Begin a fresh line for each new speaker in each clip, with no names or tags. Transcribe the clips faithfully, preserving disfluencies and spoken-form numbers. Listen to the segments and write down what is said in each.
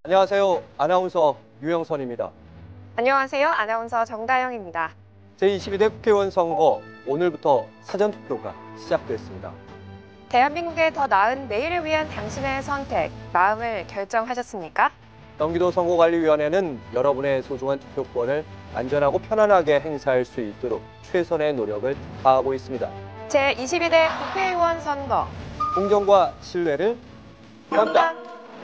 안녕하세요. 아나운서 유영선입니다.
안녕하세요. 아나운서 정다영입니다.
제이십이 대 국회의원 선거 오늘부터 사전투표가 시작됐습니다.
대한민국의 더 나은 내일을 위한 당신의 선택, 마음을 결정하셨습니까?
경기도 선거관리위원회는 여러분의 소중한 투표권을 안전하고 편안하게 행사할 수 있도록 최선의 노력을 다하고 있습니다.
제이십이 대 국회의원 선거,
공정과 신뢰를 담당.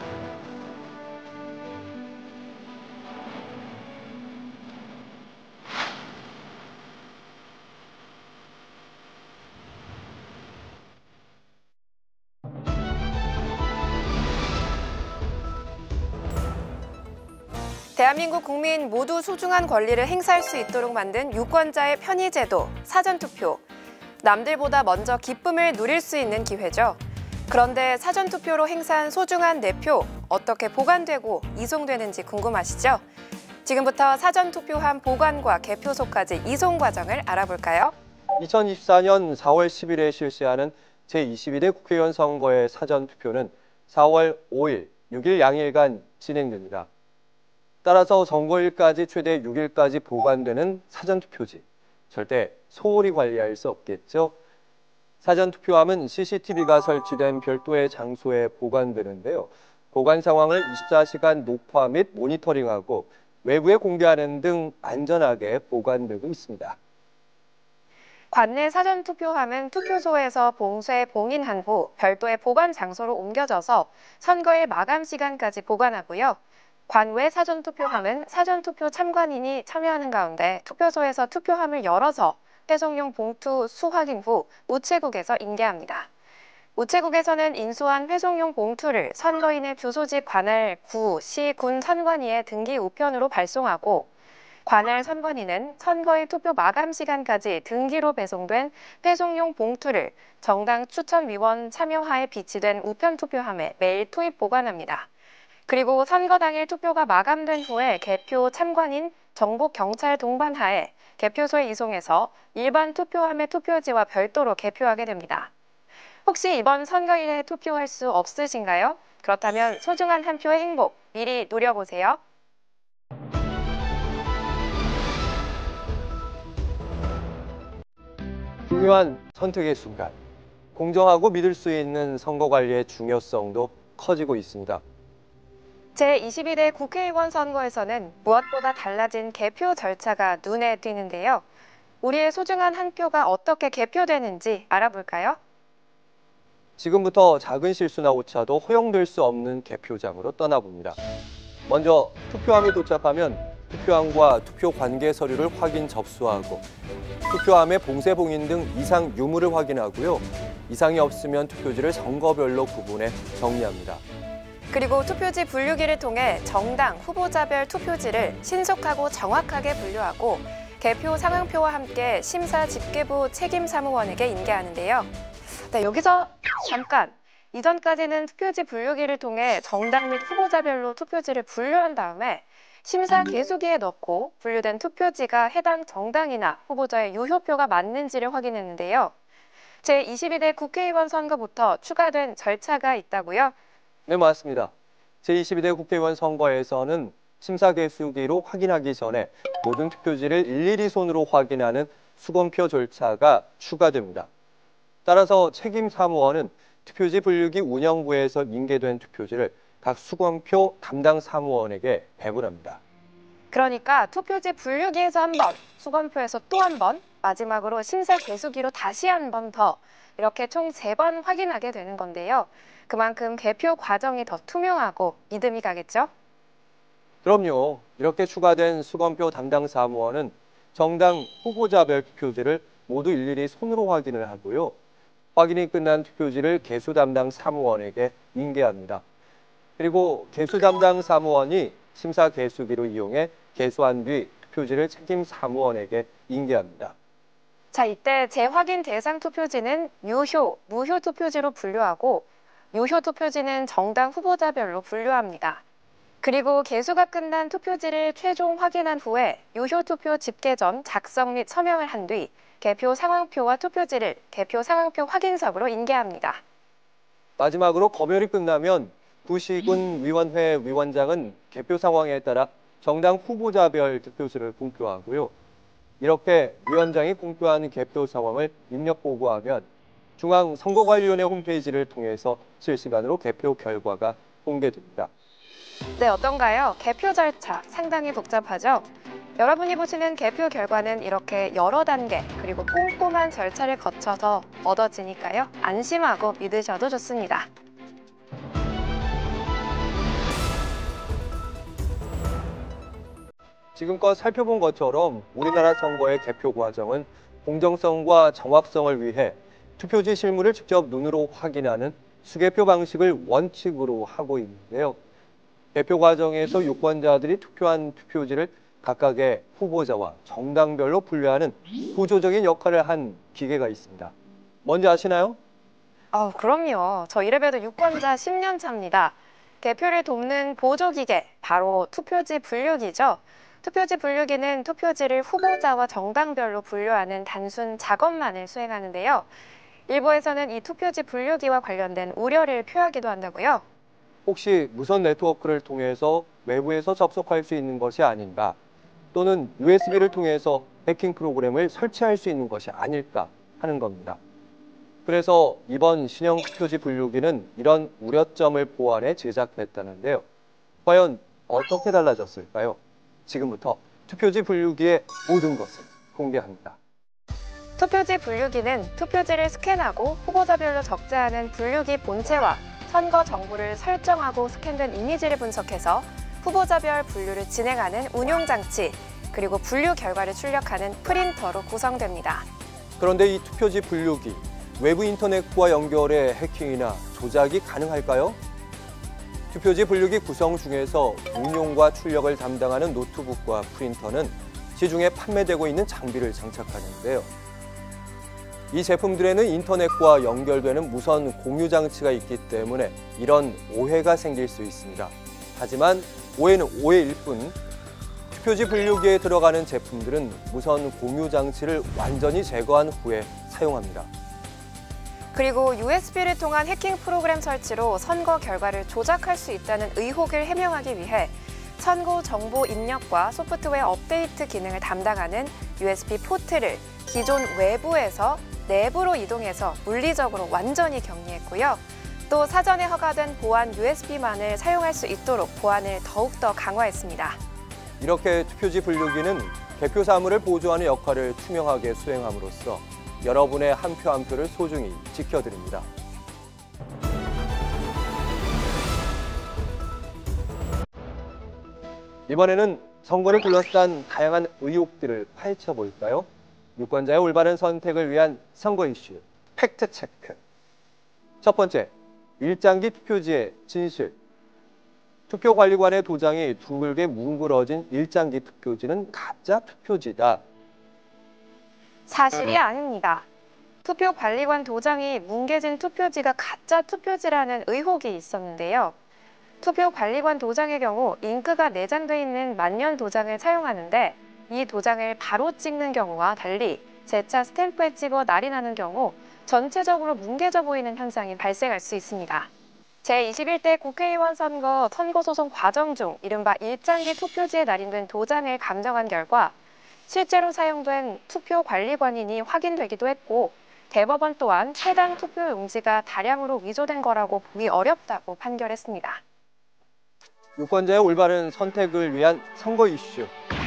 대한민국 국민 모두 소중한 권리를 행사할 수 있도록 만든 유권자의 편의제도, 사전투표. 남들보다 먼저 기쁨을 누릴 수 있는 기회죠. 그런데 사전투표로 행사한 소중한 내 표, 어떻게 보관되고 이송되는지 궁금하시죠? 지금부터 사전투표함 보관과 개표소까지 이송 과정을 알아볼까요?
이천이십사 년 사월 십일에 실시하는 제이십이 대 국회의원 선거의 사전투표는 사월 오일, 육일 양일간 진행됩니다. 따라서 선거일까지 최대 육 일까지 보관되는 사전투표지, 절대 소홀히 관리할 수 없겠죠. 사전투표함은 씨씨티비가 설치된 별도의 장소에 보관되는데요. 보관 상황을 이십사 시간 녹화 및 모니터링하고 외부에 공개하는 등 안전하게 보관되고 있습니다.
관내 사전투표함은 투표소에서 봉쇄 봉인한 후 별도의 보관 장소로 옮겨져서 선거일 마감 시간까지 보관하고요. 관외 사전투표함은 사전투표 참관인이 참여하는 가운데 투표소에서 투표함을 열어서 배송용 봉투 수확인 후 우체국에서 인계합니다. 우체국에서는 인수한 회송용 봉투를 선거인의 주소지 관할 구, 시, 군 선관위에 등기 우편으로 발송하고 관할 선관위는 선거일 투표 마감 시간까지 등기로 배송된 배송용 봉투를 정당 추천위원 참여하에 비치된 우편 투표함에 매일 투입 보관합니다. 그리고 선거 당일 투표가 마감된 후에 개표 참관인 정보경찰 동반하에 개표소에 이송해서 일반 투표함의 투표지와 별도로 개표하게 됩니다. 혹시 이번 선거일에 투표할 수 없으신가요? 그렇다면 소중한 한 표의 행복 미리 누려보세요.
중요한 선택의 순간, 공정하고 믿을 수 있는 선거 관리의 중요성도 커지고 있습니다.
제이십이 대 국회의원 선거에서는 무엇보다 달라진 개표 절차가 눈에 띄는데요. 우리의 소중한 한 표가 어떻게 개표되는지 알아볼까요?
지금부터 작은 실수나 오차도 허용될 수 없는 개표장으로 떠나봅니다. 먼저 투표함이 도착하면 투표함과 투표 관계 서류를 확인 접수하고 투표함의 봉쇄 봉인 등 이상 유무를 확인하고요. 이상이 없으면 투표지를 선거별로 구분해 정리합니다.
그리고 투표지 분류기를 통해 정당, 후보자별 투표지를 신속하고 정확하게 분류하고 개표 상황표와 함께 심사 집계부 책임사무원에게 인계하는데요. 네, 여기서 잠깐! 이전까지는 투표지 분류기를 통해 정당 및 후보자별로 투표지를 분류한 다음에 심사 계수기에 넣고 분류된 투표지가 해당 정당이나 후보자의 유효표가 맞는지를 확인했는데요. 제이십이 대 국회의원 선거부터 추가된 절차가 있다고요?
네, 맞습니다. 제이십이 대 국회의원 선거에서는 심사 개수기로 확인하기 전에 모든 투표지를 일일이 손으로 확인하는 수검표 절차가 추가됩니다. 따라서 책임 사무원은 투표지 분류기 운영부에서 인계된 투표지를 각 수검표 담당 사무원에게 배분합니다.
그러니까 투표지 분류기에서 한 번, 수검표에서 또 한 번, 마지막으로 심사 개수기로 다시 한 번 더 이렇게 총 세 번 확인하게 되는 건데요. 그만큼 개표 과정이 더 투명하고 믿음이 가겠죠?
그럼요. 이렇게 추가된 수검표 담당 사무원은 정당 후보자별 투표지를 모두 일일이 손으로 확인을 하고요. 확인이 끝난 투표지를 개수 담당 사무원에게 인계합니다. 그리고 개수 담당 사무원이 심사 개수기로 이용해 개수한 뒤 투표지를 책임 사무원에게 인계합니다.
자, 이때 재확인 대상 투표지는 유효, 무효 투표지로 분류하고 유효 투표지는 정당 후보자별로 분류합니다. 그리고 개수가 끝난 투표지를 최종 확인한 후에 유효 투표 집계 전 작성 및 서명을 한 뒤 개표 상황표와 투표지를 개표 상황표 확인석으로 인계합니다.
마지막으로 검열이 끝나면 구시군위원회 위원장은 개표 상황에 따라 정당 후보자별 득표수를 공표하고요. 이렇게 위원장이 공표한 개표 상황을 입력 보고하면 중앙선거관리위원회 홈페이지를 통해서 실시간으로 개표 결과가 공개됩니다.
네, 어떤가요? 개표 절차 상당히 복잡하죠? 여러분이 보시는 개표 결과는 이렇게 여러 단계 그리고 꼼꼼한 절차를 거쳐서 얻어지니까요. 안심하고 믿으셔도 좋습니다.
지금껏 살펴본 것처럼 우리나라 선거의 개표 과정은 공정성과 정확성을 위해 투표지 실물을 직접 눈으로 확인하는 수개표 방식을 원칙으로 하고 있는데요. 개표 과정에서 유권자들이 투표한 투표지를 각각의 후보자와 정당별로 분류하는 구조적인 역할을 한 기계가 있습니다. 뭔지 아시나요?
아, 그럼요. 저 이래봬도 유권자 십 년 차입니다. 개표를 돕는 보조기계, 바로 투표지 분류기죠. 투표지 분류기는 투표지를 후보자와 정당별로 분류하는 단순 작업만을 수행하는데요. 일부에서는 이 투표지 분류기와 관련된 우려를 표하기도 한다고요.
혹시 무선 네트워크를 통해서 외부에서 접속할 수 있는 것이 아닌가, 또는 유에스비를 통해서 해킹 프로그램을 설치할 수 있는 것이 아닐까 하는 겁니다. 그래서 이번 신형 투표지 분류기는 이런 우려점을 보완해 제작됐다는데요. 과연 어떻게 달라졌을까요? 지금부터 투표지 분류기의 모든 것을 공개합니다.
투표지 분류기는 투표지를 스캔하고 후보자별로 적재하는 분류기 본체와 선거 정보를 설정하고 스캔된 이미지를 분석해서 후보자별 분류를 진행하는 운용장치, 그리고 분류 결과를 출력하는 프린터로 구성됩니다.
그런데 이 투표지 분류기, 외부 인터넷과 연결해 해킹이나 조작이 가능할까요? 투표지 분류기 구성 중에서 운용과 출력을 담당하는 노트북과 프린터는 시중에 판매되고 있는 장비를 장착하는데요. 이 제품들에는 인터넷과 연결되는 무선 공유 장치가 있기 때문에 이런 오해가 생길 수 있습니다. 하지만 오해는 오해일 뿐, 투표지 분류기에 들어가는 제품들은 무선 공유 장치를 완전히 제거한 후에 사용합니다.
그리고 유에스비를 통한 해킹 프로그램 설치로 선거 결과를 조작할 수 있다는 의혹을 해명하기 위해 선거 정보 입력과 소프트웨어 업데이트 기능을 담당하는 유에스비 포트를 기존 외부에서 내부로 이동해서 물리적으로 완전히 격리했고요. 또 사전에 허가된 보안 유에스비만을 사용할 수 있도록 보안을 더욱더 강화했습니다.
이렇게 투표지 분류기는 개표 사물을 보조하는 역할을 투명하게 수행함으로써 여러분의 한 표 한 표를 소중히 지켜드립니다. 이번에는 선거를 둘러싼 다양한 의혹들을 파헤쳐볼까요? 유권자의 올바른 선택을 위한 선거 이슈 팩트체크. 첫 번째, 일장기 투표지의 진실. 투표관리관의 도장이 둥글게 뭉그러진 일장기 투표지는 가짜 투표지다.
사실이 아닙니다. 투표관리관 도장이 뭉개진 투표지가 가짜 투표지라는 의혹이 있었는데요. 투표관리관 도장의 경우 잉크가 내장돼 있는 만년 도장을 사용하는데 이 도장을 바로 찍는 경우와 달리 재차 스탬프에 찍어 날이 나는 경우 전체적으로 뭉개져 보이는 현상이 발생할 수 있습니다. 제이십일 대 국회의원 선거 선거소송 과정 중 이른바 일장기 투표지에 날인된 도장을 감정한 결과 실제로 사용된 투표관리관인이 확인되기도 했고, 대법원 또한 해당 투표용지가 다량으로 위조된 거라고 보기 어렵다고 판결했습니다.
유권자의 올바른 선택을 위한 선거 이슈.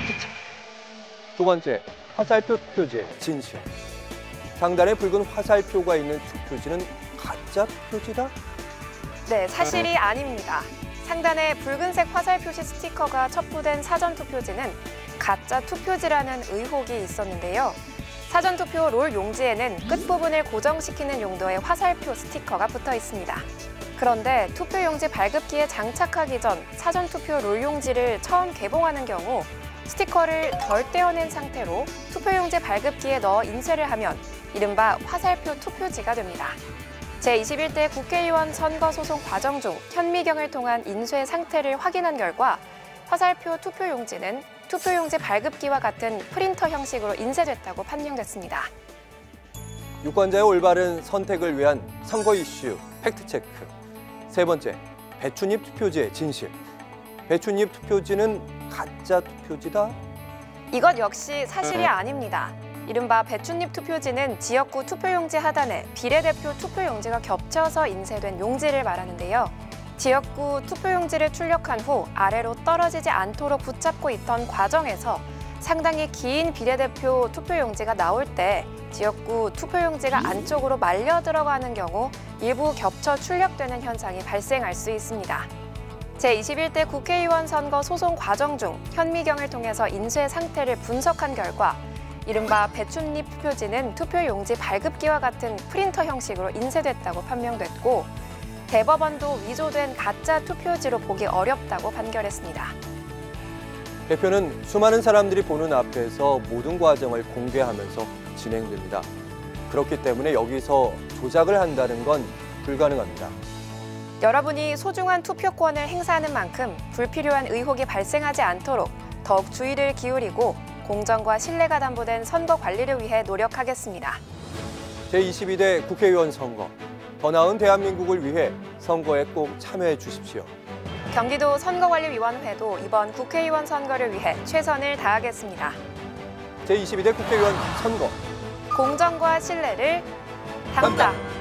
두 번째, 화살표 투표지의 진실. 상단에 붉은 화살표가 있는 투표지는 가짜 투표지다?
네, 사실이 아닙니다. 상단에 붉은색 화살 표시 스티커가 첩부된 사전 투표지는 가짜 투표지라는 의혹이 있었는데요. 사전 투표 롤 용지에는 끝부분을 고정시키는 용도의 화살표 스티커가 붙어 있습니다. 그런데 투표 용지 발급기에 장착하기 전 사전 투표 롤 용지를 처음 개봉하는 경우 스티커를 덜 떼어낸 상태로 투표 용지 발급기에 넣어 인쇄를 하면 이른바 화살표 투표지가 됩니다. 제이십일 대 국회의원 선거소송 과정 중 현미경을 통한 인쇄 상태를 확인한 결과 화살표 투표용지는 투표용지 발급기와 같은 프린터 형식으로 인쇄됐다고 판명됐습니다.
유권자의 올바른 선택을 위한 선거 이슈 팩트체크. 세 번째, 배춧잎 투표지의 진실. 배춧잎 투표지는 가짜 투표지다?
이것 역시 사실이 아닙니다. 이른바 배춧잎 투표지는 지역구 투표용지 하단에 비례대표 투표용지가 겹쳐서 인쇄된 용지를 말하는데요. 지역구 투표용지를 출력한 후 아래로 떨어지지 않도록 붙잡고 있던 과정에서 상당히 긴 비례대표 투표용지가 나올 때 지역구 투표용지가 안쪽으로 말려 들어가는 경우 일부 겹쳐 출력되는 현상이 발생할 수 있습니다. 제이십일 대 국회의원 선거 소송 과정 중 현미경을 통해서 인쇄 상태를 분석한 결과 이른바 배춧잎 투표지는 투표용지 발급기와 같은 프린터 형식으로 인쇄됐다고 판명됐고 대법원도 위조된 가짜 투표지로 보기 어렵다고 판결했습니다.
개표는 수많은 사람들이 보는 앞에서 모든 과정을 공개하면서 진행됩니다. 그렇기 때문에 여기서 조작을 한다는 건 불가능합니다.
여러분이 소중한 투표권을 행사하는 만큼 불필요한 의혹이 발생하지 않도록 더욱 주의를 기울이고 공정과 신뢰가 담보된 선거 관리를 위해 노력하겠습니다.
제이십이 대 국회의원 선거. 더 나은 대한민국을 위해 선거에 꼭 참여해 주십시오.
경기도 선거관리위원회도 이번 국회의원 선거를 위해 최선을 다하겠습니다.
제이십이 대 국회의원 선거.
공정과 신뢰를 담다.